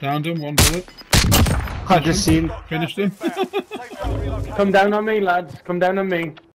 Downed him, one bullet. I just seen. Finished him. Come down on me, lads. Come down on me.